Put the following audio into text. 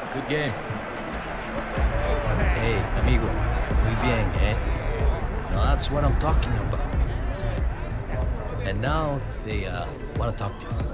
Good game. Hey, amigo. Muy bien, eh? Now that's what I'm talking about. And now they want to talk to you.